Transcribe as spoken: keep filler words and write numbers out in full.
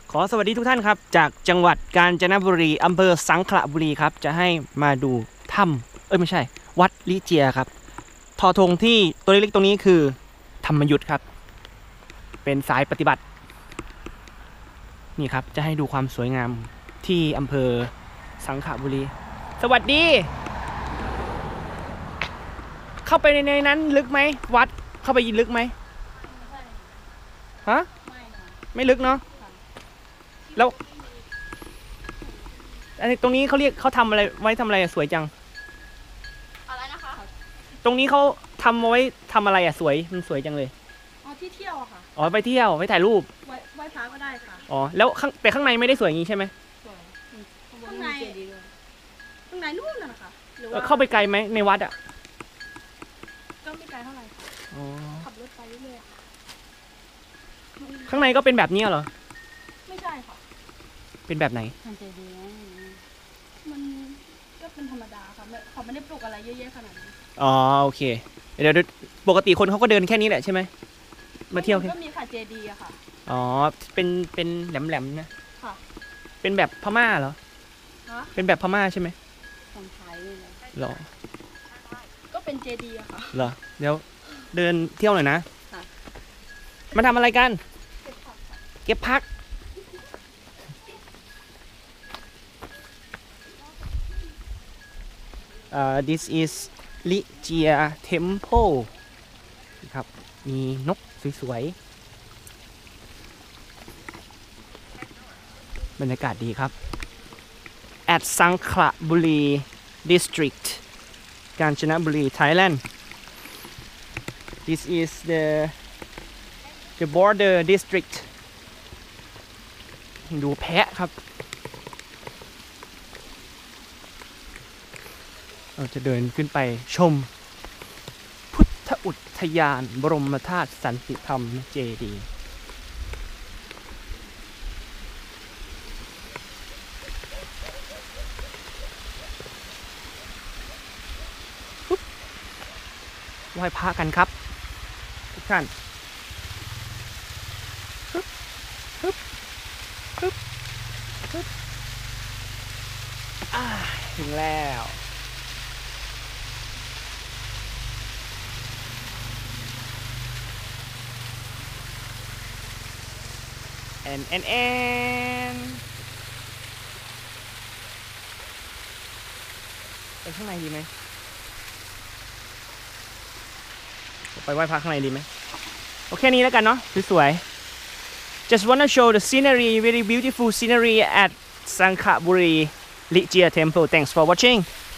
ขอสวัสดีทุกท่านครับจากจังหวัดกาญจนบุรีอำเภอสังขละบุรีครับจะให้มาดูถ้ำเอ้ยไม่ใช่วัดลิเจียครับทอธงที่ตัวเล็กๆตรงนี้คือธรรมยุทธครับเป็นสายปฏิบัตินี่ครับจะให้ดูความสวยงามที่อำเภอสังขละบุรีสวัสดีเข้าไปในนั้นลึกไหมวัดเข้าไปลึกไหมฮะไม่ลึกเนาะแล้วอันนี้ตรงนี้เขาเรียกเขาทำอะไรไว้ทำอะไรสวยจังอะไรนะคะตรงนี้เขาทำเอาไว้ทำอะไรอ่ะสวยมันสวยจังเลยอ๋อที่เที่ยวค่ะอ๋อไปเที่ยวไปถ่ายรูปไว้ไว้พักก็ได้ค่ะอ๋อแล้วข้างแต่ข้างในไม่ได้สวยอย่างนี้ใช่ไหมสวยข้างในข้างในนู่นน่ะนะคะหรือว่าเข้าไปไกลไหมในวัดอ่ะก็ไม่ไกลเท่าไหร่ค่ะขับรถไปเรื่อยข้างในก็เป็นแบบนี้เหรอไม่ใช่ค่ะเป็นแบบไหนมันจะดีมันก็เป็นธรรมดาค่ะเขาไม่ได้ปลูกอะไรเยอะๆขนาดนั้นอ๋อโอเคเดี๋ยวปกติคนเขาก็เดินแค่นี้แหละใช่ไหมมาเที่ยวก็มีค่ะเจดีย์อะค่ะอ๋อเป็นเป็นแหลมๆนะค่ะเป็นแบบพม่าเหรอเป็นแบบพม่าใช่ไหมคนไทยนี่แหละหรอก็เป็นเจดีย์อะค่ะเหรอเดี๋ยวเดินเที่ยวหน่อยนะมาทำอะไรกันเก็บผักอ่า this is ลิเจีย Temple ครับมีนกสวยๆบรรยากาศดีครับ at สังขละบุรี district กาญจนบุรี Thailand this is the the border district ดูแพะครับเราจะเดินขึ้นไปชมพุทธอุทยานบรมธาตุสันติธรรมเจดีย์ไหว้พระกันครับทุกท่านฮึบฮึบฮึบฮึบอ่าถึงแล้วแอนแอนแอนไปข้างในดีไหมไปไหว้พระข้างในดีไหมโอเคนี้แล้วกันเนาะสวยๆ just wanna show the scenery very beautiful scenery at Sankhaburi Lichia Temple thanks for watching